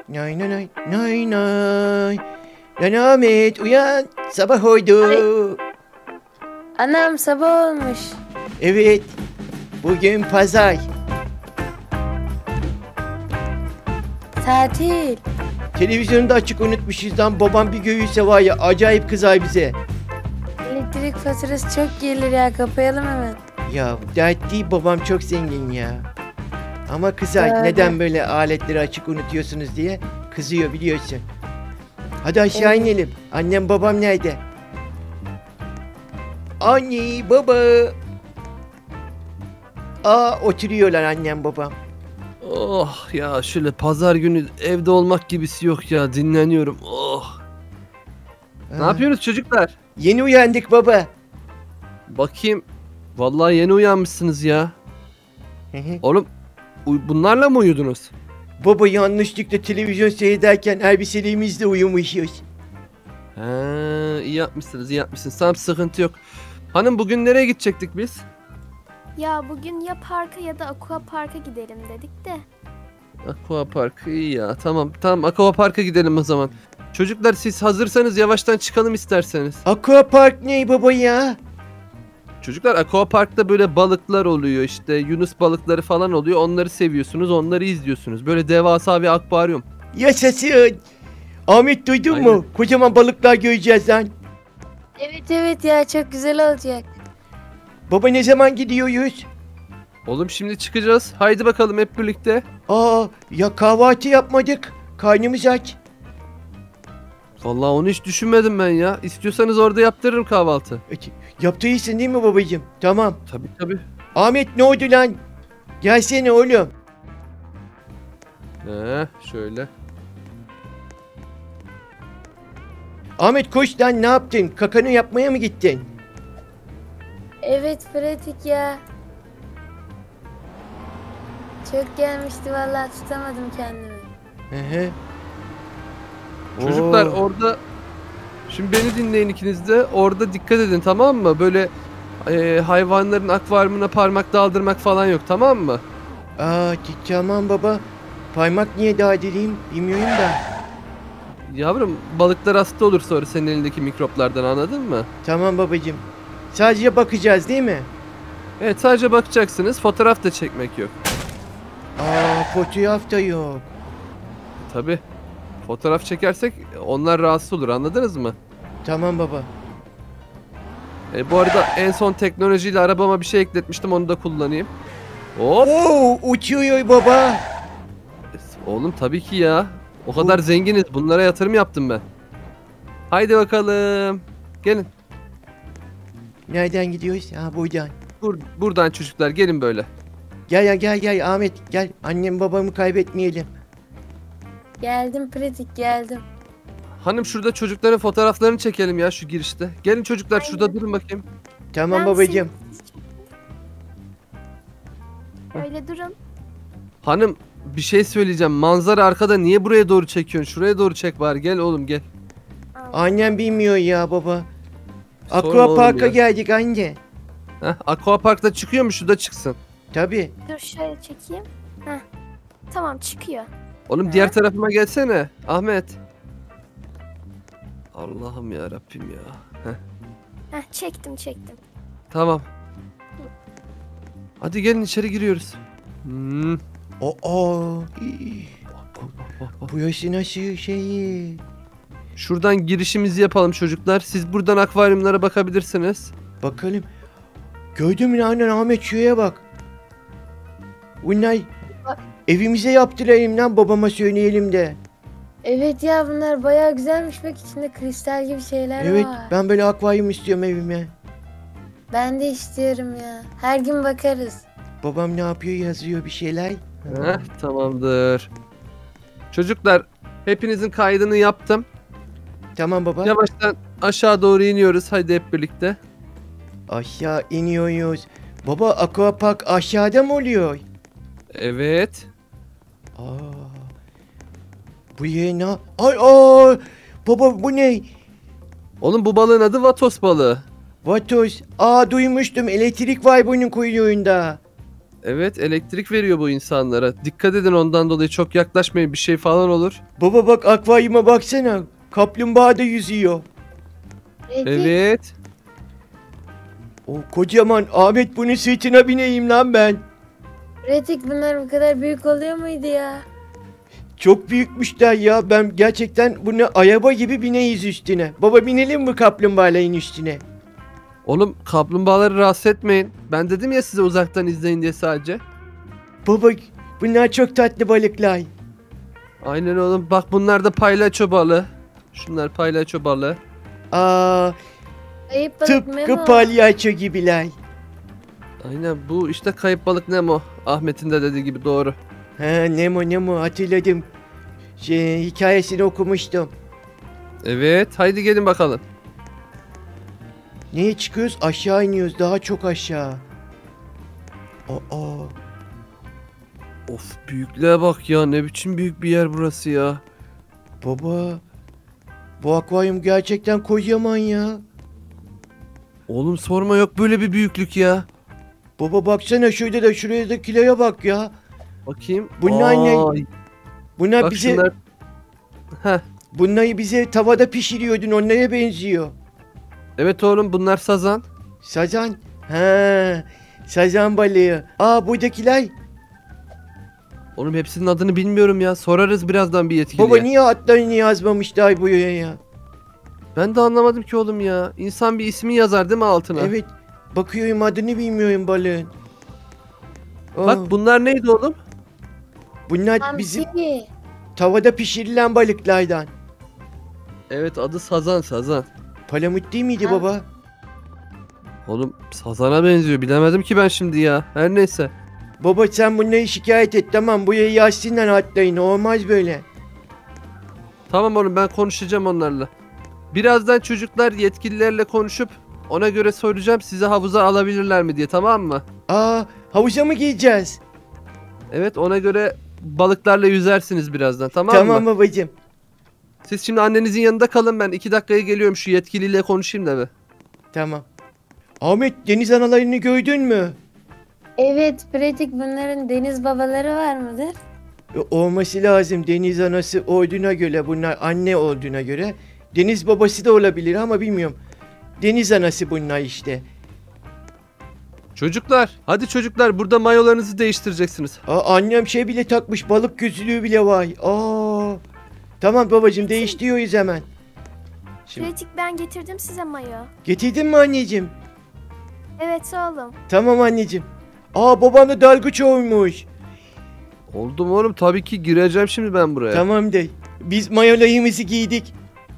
Nay nay nay nay nay. Lan Ahmet uyan. Sabah oldu. Anam sabah olmuş. Evet. Bugün pazar. Tatil. Televizyonu da açık unutmuşuz lan. Babam bir göğüse var ya. Acayip kızar bize. Elektrik faturası çok gelir ya, kapayalım hemen. Ya dert değil, babam çok zengin ya. Ama kızar. Öyle. Neden böyle aletleri açık unutuyorsunuz diye kızıyor biliyorsun. Hadi aşağı Evet. inelim. Annem babam nerede? Anne baba. Oturuyorlar annem babam. Oh ya, şöyle pazar günü evde olmak gibisi yok ya, dinleniyorum. Oh. Ne Aa, yapıyorsunuz çocuklar? Yeni uyandık baba. Bakayım. Vallahi yeni uyanmışsınız ya. Hı hı. Oğlum bunlarla mı uyudunuz? Baba yanlışlıkla televizyon seyrederken elbiseliğimizle uyumuşuz. He, iyi yapmışsınız, iyi yapmışsınız. Tamam, sıkıntı yok. Hanım, bugün nereye gidecektik biz? Ya bugün ya parka ya da aqua parka gidelim dedik de. Aqua Park, iyi ya. Tamam tamam, Aqua Park'a gidelim o zaman. Çocuklar, siz hazırsanız yavaştan çıkalım isterseniz. Aqua Park ne baba ya? Çocuklar, Aqua Park'ta böyle balıklar oluyor, işte Yunus balıkları falan oluyor. Onları seviyorsunuz, onları izliyorsunuz. Böyle devasa bir akvaryum. Yaşasın. Ahmet duydun Aynen. mu? Kocaman balıklar göreceğiz lan. Evet evet ya, çok güzel olacak. Baba ne zaman gidiyoruz? Oğlum, şimdi çıkacağız. Haydi bakalım hep birlikte. Ya kahvaltı yapmadık. Karnımız aç. Vallahi onu hiç düşünmedim ben ya. İstiyorsanız orada yaptırırım kahvaltı. Yaptıysan değil mi babacığım? Tamam. Tabii tabii. Ahmet ne oldu lan? Gelsene oğlum. Şöyle. Ahmet koş lan, ne yaptın? Kakanı yapmaya mı gittin? Evet pratik ya. Çok gelmişti vallahi, tutamadım kendimi. Hı hı. Çocuklar Oo. orada, şimdi beni dinleyin ikiniz de. Orada dikkat edin, tamam mı? Böyle hayvanların akvaryumuna parmak daldırmak falan yok, tamam mı? Tamam baba. Parmak niye daha dileyim bilmiyorum da. Yavrum, balıklar hasta olur sonra senin elindeki mikroplardan, anladın mı? Tamam babacığım. Sadece bakacağız değil mi? Evet, sadece bakacaksınız, fotoğraf da çekmek yok. Fotoğraf da yok. Tabii. Fotoğraf çekersek onlar rahatsız olur, anladınız mı? Tamam baba. Bu arada en son teknolojiyle arabama bir şey ekletmiştim, onu da kullanayım. Hop. Uçuyor baba. Oğlum tabii ki ya. O kadar zenginiz, bunlara yatırım yaptım ben. Haydi bakalım. Gelin. Nereden gidiyoruz? Buradan. Buradan çocuklar, gelin böyle. Gel Ahmet gel. Annem babamı kaybetmeyelim. Geldim pratik, geldim. Hanım, şurada çocukların fotoğraflarını çekelim ya, şu girişte. Gelin çocuklar, şurada durun bakayım. Tamam Ben babacığım. Öyle durun. Hanım, bir şey söyleyeceğim. Manzara arkada, niye buraya doğru çekiyorsun? Şuraya doğru çek bari. Gel oğlum, gel. Annem bilmiyor ya baba. Sorma Aqua oğlum Park'a ya. geldik anne. Aqua Park'ta çıkıyor mu? Şurada çıksın. Tabii. Dur şöyle çekeyim. Heh. Tamam çıkıyor. Oğlum, diğer tarafıma gelsene. Ahmet. Allah'ım ya Rabbim ya. Heh, çektim. Tamam. Hadi gelin, içeri giriyoruz. Burası nasıl şeyi? Şuradan girişimizi yapalım çocuklar. Siz buradan akvaryumlara bakabilirsiniz. Bakalım. Gördün mü annen Ahmet, şuraya bak. Bunlar evimize yaptılar lan, babama söyleyelim de. Evet ya, bunlar bayağı güzelmiş, bak içinde kristal gibi şeyler Evet, var. ben böyle akvaryum istiyorum evime. Ben de istiyorum ya. Her gün bakarız. Babam ne yapıyor, yazıyor bir şeyler. Tamamdır. Çocuklar, hepinizin kaydını yaptım. Tamam baba. Yavaştan aşağı doğru iniyoruz. Haydi hep birlikte. Aşağı iniyoruz. Baba aquapark aşağıda mı oluyor? Evet. Bu ye ne? Baba bu ne? Oğlum, bu balığın adı Vatos balığı. Vatos. Duymuştum, elektrik var bunun kuyruğunda. Evet, elektrik veriyor bu insanlara. Dikkat edin, ondan dolayı çok yaklaşmayın, bir şey falan olur. Baba bak akvaryuma baksana. Kaplumbağa da yüzüyor. Pratik. Evet. O kocaman Ahmet bunun sırtına bineyim lan ben. Pratik bunlar bu kadar büyük oluyor muydu ya? Çok büyükmüşler ya. Ben gerçekten bunu araba gibi bineyiz üstüne. Baba binelim mi kaplumbağaların üstüne? Oğlum kaplumbağaları rahatsız etmeyin. Ben dedim ya size uzaktan izleyin diye sadece. Baba bunlar çok tatlı balıklar. Aynen oğlum. Bak bunlar da palyaço balığı. Şunlar palyaço balığı. Aa, Ayıp balık tıpkı Memo. palyaço gibiler. Aynen, bu işte kayıp balık Nemo. Ahmet'in de dediği gibi doğru. Ha Nemo hatırladım. Hikayesini okumuştum. Evet, haydi gelin bakalım. Neye çıkıyoruz? Aşağı iniyoruz. Daha çok aşağı. Aa, Of, büyüklüğe bak ya, ne biçim büyük bir yer burası ya. baba. Bu akvaryum gerçekten kocaman ya. Oğlum sorma, yok böyle bir büyüklük ya. Baba baksana şurada da şuraya da kiloya bak ya. Bakayım. Bunlar ne? Ay, Bunlar bak bize şunlar. Heh. bunları bize tavada pişiriyordun. Onlara benziyor. Evet oğlum, bunlar sazan. Sazan. Ha, sazan balığı. Aa buradakiler. Oğlum hepsinin adını bilmiyorum ya. Sorarız birazdan bir yetkiliye. Baba niye adlarını yazmamışlar buraya ya? Ben de anlamadım ki oğlum ya. İnsan bir ismi yazar değil mi altına? Evet. Bakıyorum adını bilmiyorum balığın. Aa, Bak bunlar neydi oğlum? bunlar bizim Hamsi. tavada pişirilen balıklardan. Evet, adı sazan. Palamut değil miydi Ha. baba? Oğlum sazana benziyor. Bilemedim ki ben şimdi ya. Her neyse. Baba sen bunları şikayet et tamam. Buraya yazsınlar adlarını. Olmaz böyle. Tamam oğlum, ben konuşacağım onlarla. Birazdan çocuklar yetkililerle konuşup ona göre soracağım, size havuza alabilirler mi diye, tamam mı? Aa havuza mı gireceğiz? Evet, ona göre balıklarla yüzersiniz birazdan, tamam Tamam mı? babacığım. Siz şimdi annenizin yanında kalın, ben 2 dakikaya geliyorum, şu yetkiliyle konuşayım da bir. Tamam. Ahmet deniz analarını gördün mü? Evet pratik bunların deniz babaları var mıdır? Olması lazım. Deniz anası olduğuna göre bunlar anne olduğuna göre. Deniz babası da olabilir ama bilmiyorum. Deniz anası bunlar işte. Çocuklar, hadi çocuklar, burada mayolarınızı değiştireceksiniz. Aa, annem şey bile takmış. Balık gözlüğü bile var. Aa. Tamam babacığım değiştiriyoruz hemen. Şimdi Pratik ben getirdim size mayo. getirdin mi anneciğim? Evet oğlum. Tamam anneciğim. Aa baban da dalgıç olmuş. Oldu mu oğlum? Tabii ki gireceğim şimdi ben buraya. Tamam de. Biz mayolayımızı giydik.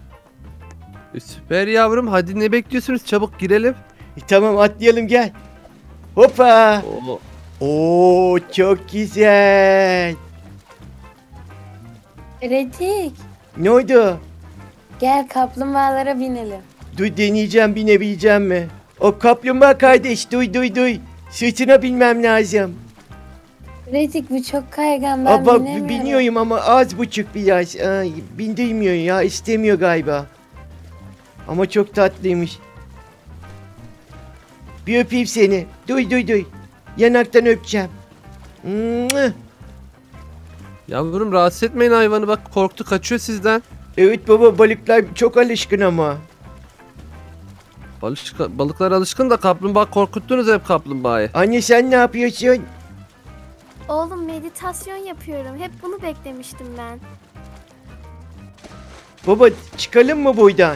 Süper yavrum, hadi ne bekliyorsunuz? Çabuk girelim. Tamam atlayalım gel. Hoppa. Oo. Oo çok güzel. Pratik. Ne oldu? Gel kaplumbağalara binelim. Dur deneyeceğim binebileceğim mi? O kaplumbağa kardeş duy. Sırtına binmem lazım. Pratik bu çok kaygan ben Ama binemiyorum. biniyorum ama az buçuk biraz. Ay, bindirmiyor ya istemiyor galiba. Ama çok tatlıymış. Bir öpeyim seni. Duy. Yanaktan öpeceğim. Mwah. Yavrum rahatsız etmeyin hayvanı, bak korktu, kaçıyor sizden. Evet baba balıklar çok alışkın ama. Balıklar alışkın da kaplumbağa korkuttunuz hep kaplumbağayı. Anne sen ne yapıyorsun? Oğlum meditasyon yapıyorum. Hep bunu beklemiştim ben. Baba çıkalım mı buradan?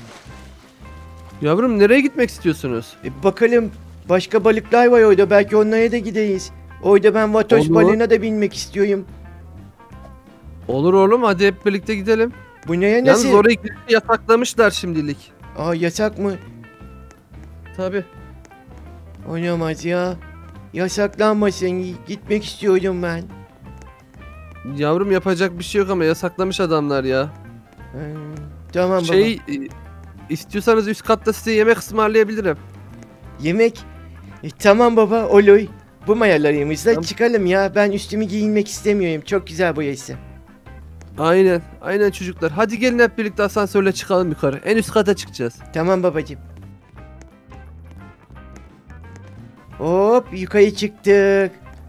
Yavrum nereye gitmek istiyorsunuz? Bakalım başka balıklar var orada belki onlara da gideyiz. Orada ben vatoş Olur. balığına da binmek istiyorum. Olur oğlum, hadi hep birlikte gidelim. Bu neye Yalnız nasıl? orayı yasaklamışlar şimdilik. Aa yasak mı? Tabi. Oynamaz ya. Yasaklanmasın. Gitmek istiyorum ben. Yavrum yapacak bir şey yok ama yasaklamış adamlar ya. Tamam baba. İstiyorsanız üst katta size yemek ısmarlayabilirim. Yemek. Tamam baba olur. Bu mayalarımızla Tamam. çıkalım ya. Ben üstümü giyinmek istemiyorum. Çok güzel burası. Aynen çocuklar. Hadi gelin hep birlikte asansörle çıkalım yukarı. En üst kata çıkacağız. Tamam babacığım. Hop yukarı çıktık.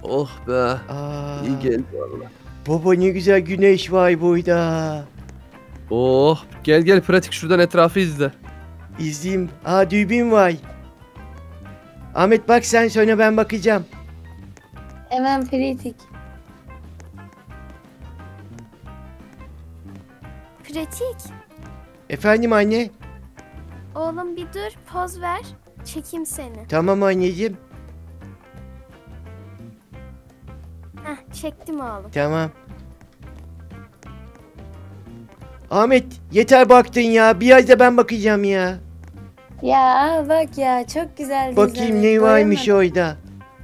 Oh be. Aa, İyi geldi valla. baba ne güzel güneş var burada. Oh gel gel pratik şuradan etrafı izle. İzleyeyim. Aa, dürbün var. Ahmet bak sen, sonra ben bakacağım. Hemen pratik. Pratik. Efendim anne? Oğlum bir dur, poz ver. Çekeyim seni. Tamam anneciğim. Heh, çektim oğlum. Tamam. Ahmet yeter baktın ya. Biraz da ben bakacağım ya. Ya al bak ya, çok güzel. Bakayım ne varmış orada.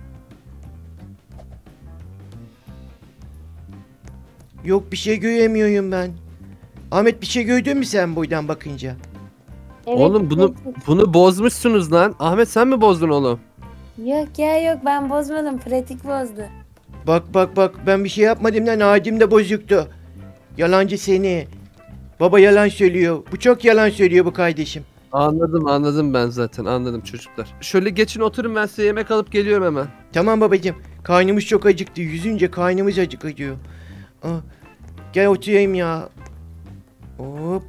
Yok, bir şey göremiyorum ben. Ahmet bir şey gördün mü sen buradan bakınca? Evet, Oğlum pratik. bunu bozmuşsunuz lan. Ahmet sen mi bozdun oğlum? Yok ya, yok, ben bozmadım, pratik bozdu. Bak ben bir şey yapmadım lan, ağacım da bozuktu. Yalancı seni. Baba yalan söylüyor. Bu çok yalan söylüyor bu kardeşim. Anladım ben zaten anladım çocuklar. Şöyle geçin oturun ben size yemek alıp geliyorum hemen. Tamam babacığım. Karnımız çok acıktı. Yüzünce karnımız acıkıyor. Gel oturayım ya. Hop.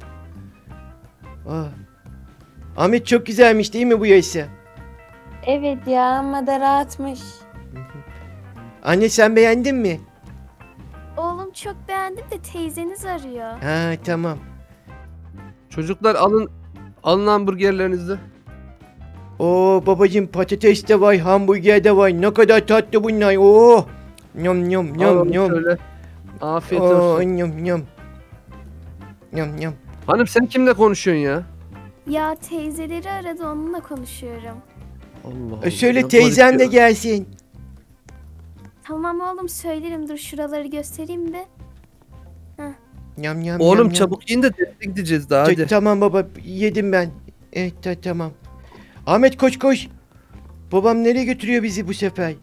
Ahmet çok güzelmiş değil mi bu yayısı? Evet ya, ama da rahatmış. Anne sen beğendin mi? Oğlum çok beğendim de teyzeniz arıyor. Ha tamam. Çocuklar alın hamburgerlerinizi. Oo babacığım, patates de var, hamburger de var. Ne kadar tatlı bunlar. Oo. Nyam nyam Al nyam oğlum nyam. şöyle. Afiyet Oo, olsun. nyam nyam. Nyam nyam. Hanım sen kimle konuşuyorsun ya? Ya teyzeleri aradı, onunla konuşuyorum. Allah Allah. Söyle ne teyzen de konuşuyor? gelsin. Tamam oğlum söylerim, dur şuraları göstereyim de. Nyam nyam Oğlum nyam, nyam. çabuk yiyin de destek gideceğiz daha hadi. Tamam baba, yedim ben. Evet tamam. Ahmet koş. Babam nereye götürüyor bizi bu sefer?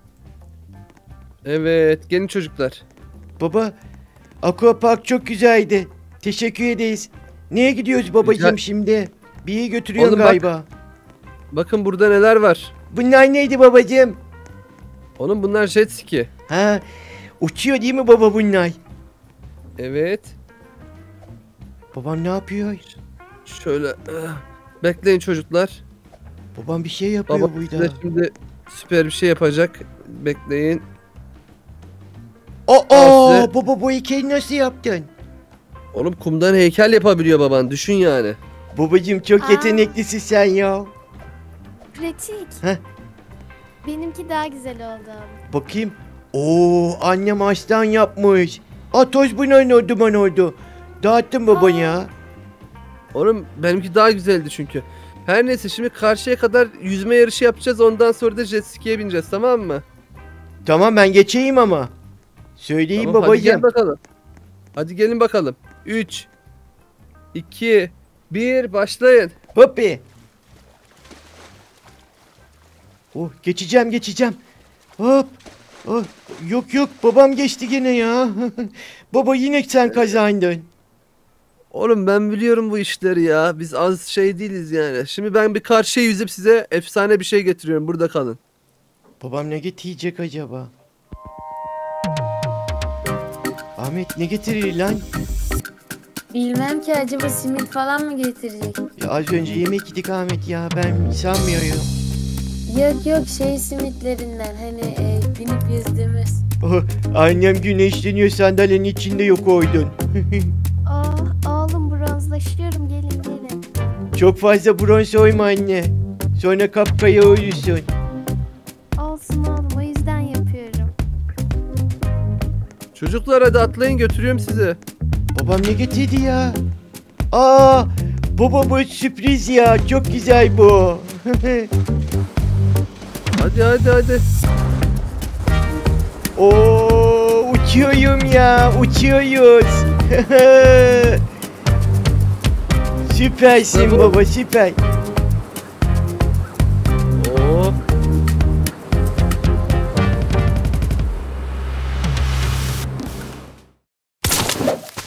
Evet gelin çocuklar. Baba, Aqua Park çok güzeldi. Teşekkür ederiz. Neye gidiyoruz babacığım Rica- şimdi? Bir yere götürüyorsun Oğlum bak. galiba. Bakın burada neler var. Bunlar neydi babacığım? Oğlum bunlar jet ski. Ha, uçuyor değil mi baba bunlar? Evet. Babam ne yapıyor? Şöyle bekleyin çocuklar. Babam bir şey yapıyor Baba burada. size şimdi süper bir şey yapacak. Bekleyin. Aa, baba bu heykeyi nasıl yaptın? Oğlum kumdan heykel yapabiliyor baban düşün yani. Babacığım çok Aa. yeteneklisin sen ya. Pratik. Heh. Benimki daha güzel oldu abi. Bakayım. Oo, annem aslan yapmış. Toz buna duman oldu. Dağıttın baba Aa. ya. Oğlum benimki daha güzeldi çünkü. Her neyse şimdi karşıya kadar yüzme yarışı yapacağız. Ondan sonra da jet ski'ye bineceğiz tamam mı? Tamam ben geçeyim ama. Söyleyeyim Tamam, hadi gel babacığım. bakalım. Hadi gelin bakalım. 3 2 1 başlayın. Hoppi. Oh, geçeceğim. Hop. Oh, yok babam geçti gene ya. Baba yine sen kazandın. Oğlum ben biliyorum bu işleri ya. Biz az şey değiliz yani. Şimdi ben bir karşıya yüzüp size efsane bir şey getiriyorum. Burada kalın. Babam ne getirecek acaba? Ahmet ne getirir lan? Bilmem ki, acaba simit falan mı getirecek? Ya az önce yemek yedik Ahmet ya, ben sanmıyorum. Yok, şey simitlerinden, hani binip yüzdüğümüz. Oh, annem güneşleniyor, sandalyenin içinde yok oydun. Oğlum bronzlaşıyorum, gelin. Çok fazla bronz oyma anne. Sonra kapkaya uyusun. Olsun oğlum, o yüzden yapıyorum. Çocuklar hadi atlayın götürüyorum sizi. Babam ne getirdi ya? Baba bu sürpriz ya, çok güzel bu. Hadi. Oo, uçuyorum ya, uçuyoruz. Süpersin Bravo. baba, süper. Hop.